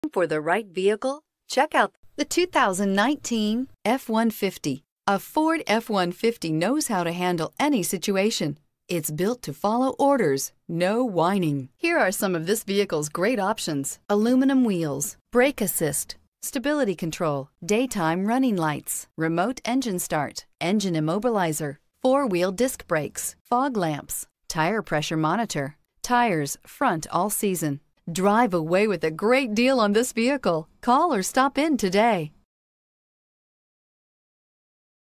For the right vehicle, check out the 2019 F-150. A Ford F-150 knows how to handle any situation. It's built to follow orders, no whining. Here are some of this vehicle's great options: aluminum wheels, brake assist, stability control, daytime running lights, remote engine start, engine immobilizer, four-wheel disc brakes, fog lamps, tire pressure monitor, tires front all season. Drive away with a great deal on this vehicle. Call or stop in today.